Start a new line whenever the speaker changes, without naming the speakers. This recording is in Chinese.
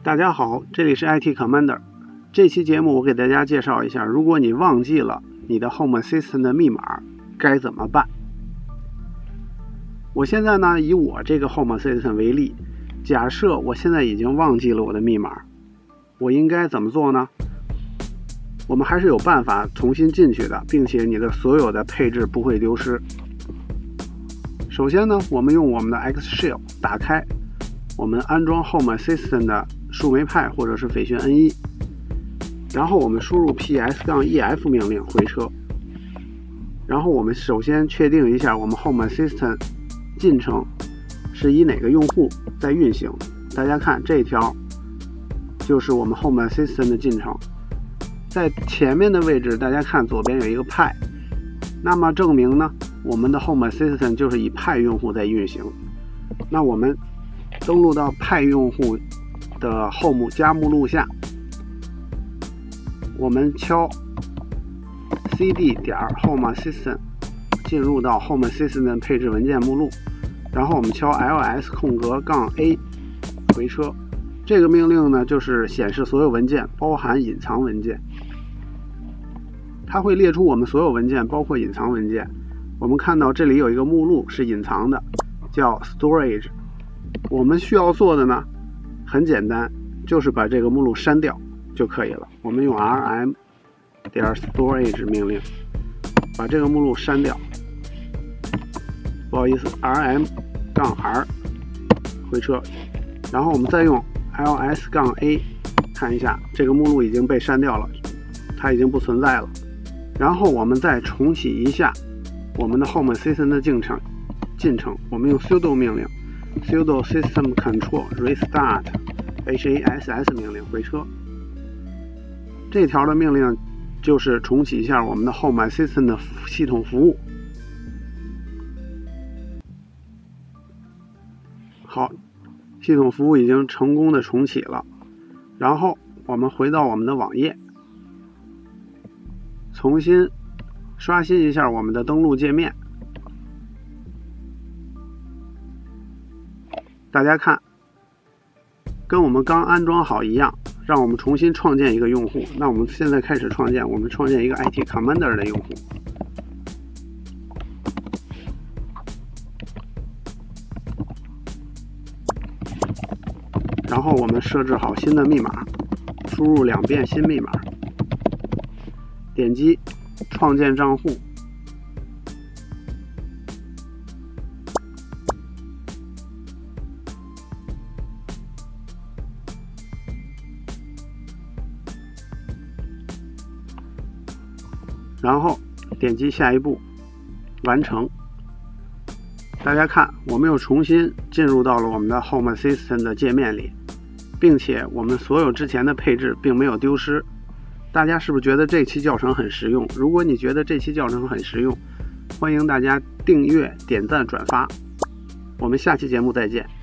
大家好，这里是 IT Commander。这期节目我给大家介绍一下，如果你忘记了你的 Home Assistant 的密码该怎么办。我现在呢以我这个 Home Assistant 为例，假设我现在已经忘记了我的密码，我应该怎么做呢？我们还是有办法重新进去的，并且你的所有的配置不会丢失。首先呢，我们用我们的 Xshell 打开我们安装 Home Assistant 的树莓派或者是斐讯 N1， 然后我们输入 ps-ef 命令回车，然后我们首先确定一下我们 Home Assistant 进程是以哪个用户在运行。大家看这条就是我们 Home Assistant 的进程，在前面的位置大家看左边有一个派，那么证明呢我们的 Home Assistant 就是以派用户在运行。那我们登录到派用户的 Home 加目录下，我们敲 cd.home assistant 进入到 Home Assistant 配置文件目录，然后我们敲 ls-a 回车。这个命令呢就是显示所有文件，包含隐藏文件。它会列出我们所有文件，包括隐藏文件。我们看到这里有一个目录是隐藏的，叫 storage。我们需要做的呢很简单，就是把这个目录删掉就可以了。我们用 rm.storage 命令把这个目录删掉，不好意思 rm-r 回车，然后我们再用 ls-a 看一下，这个目录已经被删掉了，它已经不存在了。然后我们再重启一下我们的 Home Assistant 的进程，我们用 sudo 命令sudo system control restart hass 命令回车。这条的命令就是重启一下我们的 Home Assistant 的系统服务。好，系统服务已经成功的重启了。然后我们回到我们的网页，重新刷新一下我们的登录界面。大家看，跟我们刚安装好一样，让我们重新创建一个用户。那我们现在开始创建，我们创建一个 IT Commander 的用户。然后我们设置好新的密码，输入2遍新密码，点击创建账户。然后点击下一步完成。大家看，我们又重新进入到了我们的 Home Assistant 的界面里，并且我们所有之前的配置并没有丢失。大家是不是觉得这期教程很实用？如果你觉得这期教程很实用，欢迎大家订阅、点赞、转发。我们下期节目再见。